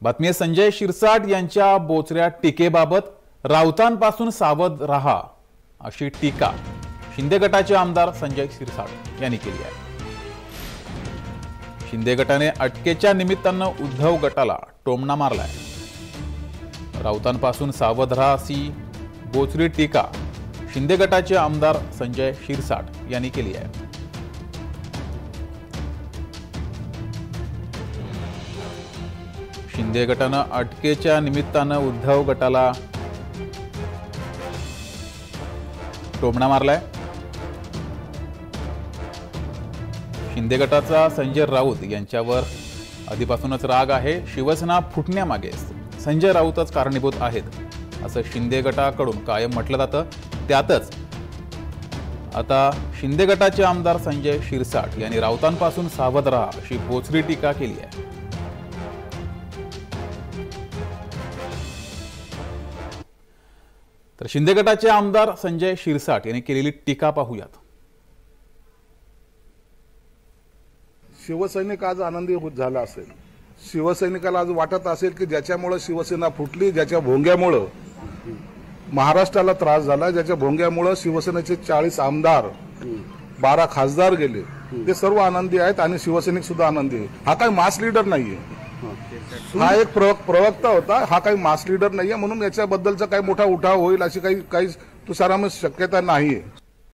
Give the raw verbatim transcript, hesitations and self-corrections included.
बातमी आहे संजय शिरसाट यांच्या बोचऱ्या टीकेबाबत राऊतांपासून सावध रहा अशी टीका शिंदे गटाचे आमदार संजय शिरसाट यांनी केली आहे। शिंदे गटाने अटकेच्या निमित्तानं उद्धव गटाला टोमणा मारलाय। राऊतांपासून सावध रहा अशी बोचरी टीका शिंदे गटाचे आमदार संजय शिरसाट यांनी केली आहे। शिंदे गटानं अटकेच्या निमित्तानं उद्धव गटाला टोमणा मारलाय। शिंदे गटाचा संजय राऊत यांच्यावर आधीपासूनच राग आहे। शिवसेना फुटण्यामागे संजय राऊतच कारणीभूत आहेत असं शिंदे गटाकडून कायम म्हटलं जातं। त्यातच आता शिंदे गटाचे आमदार संजय शिरसाट यांनी राऊतांपासून सावध रहा अशी बोचरी टीका केली आहे। तर शिंदे गटाचे आमदार संजय शिरसाट यांनी केलेली टीका पाहूयात। शिवसैनिक आज आनंदी होत झाला असेल। शिवसैनिकाला आज वाटत असेल की ज्याच्यामुळे शिवसेना फुटली, ज्याच्या भोंग्यामुळे महाराष्ट्राला त्रास झाला, ज्याच्या भोंग्यामुळे शिवसेनेचे चाळीस आमदार बारा खासदार गेले, ते सर्व आनंदी आहेत आणि शिवसैनिक सुद्धा आनंदी आहे। हा काही मास लीडर नाहीये, हा एक प्रवक्ता होता, हा काही मास लीडर नाहीये, म्हणून याच्याबद्दलचा काही मोठा उठाव होईल अशी काही काही तुसाराम शक्यता नाहीये।